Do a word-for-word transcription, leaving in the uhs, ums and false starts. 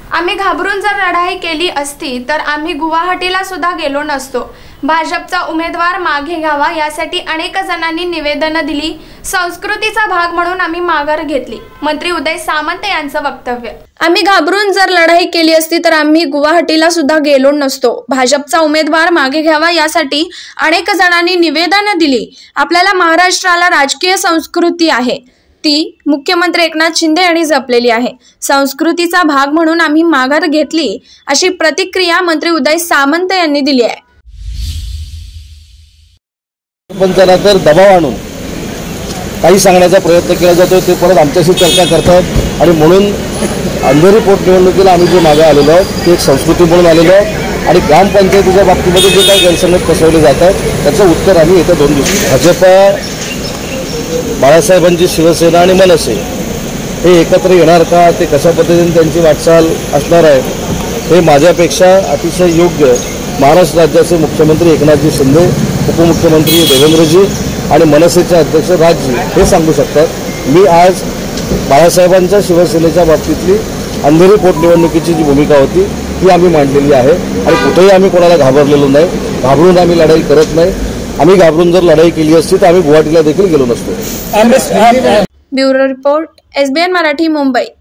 आम्ही घाबरून जर लढाई केली असती तर आम्ही गुवाहाटीला सुद्धा गेलो नसतो। भाजपचा उमेदवार मागे घ्यावा यासाठी अनेक जणांनी निवेदन दिली। संस्कृतीचा भाग म्हणून आम्ही माघार घेतली। मंत्री उदय सामंत यांचं वक्तव्य। आम्ही घाबरून जर लढाई केली असती तर आम्ही गुवाहाटीला सुद्धा गेलो नसतो। भाजपचा उमेदवार मागे घ्यावा यासाठी अनेक जणांनी निवेदन दिली। आपल्याला महाराष्ट्राला राजकीय संस्कृती आहे, ती मुख्यमंत्री एकनाथ शिंदे यांनी जपलेली आहे। संस्कृतीचा भाग म्हणून आम्ही माघार घेतली, अशी प्रतिक्रिया मंत्री उदय सामंत यांनी दिली आहे। पण जरा तर दबाव आणून काही सांगण्याचा प्रयत्न केला जातो, ते परत आमच्याशी चर्चा करतात आणि म्हणून अंधेरी पोटनिवडणुकीला आम्ही जे मागे आलेलो आहोत ते एक संस्कृती म्हणून आलेलो आहोत आणि ग्रामपंचायतीच्या बाबतीमध्ये जे काही गैरसमज पसरवले जातात त्याचं उत्तर आम्ही येत्या दोन दिवशी भाजपा, बाळासाहेबांची शिवसेना आणि मनसे हे एकत्र येणार का, ते कशा पद्धतीने त्यांची वाटचाल असणार आहे हे माझ्यापेक्षा अतिशय योग्य महाराष्ट्र राज्याचे मुख्यमंत्री एकनाथजी शिंदे, उपमुख्यमंत्री देवेंद्रजी आणि मनसेचे अध्यक्ष राजजी हे सांगू शकतात। मी आज बाळासाहेबांच्या शिवसेनेच्या बाबतीतली अंधेरी पोटनिवडणुकीची जी भूमिका होती ती आम्ही मांडलेली आहे आणि कुठेही आम्ही कोणाला घाबरलेलो नाही। घाबरून आम्ही लढाई करत नाही। आम्ही घाबरून जर लढाई केली असती तर आम्ही गुवाहाटीला देखील गेलो नसतो। Bureau report, SBN Marathi, Mumbai.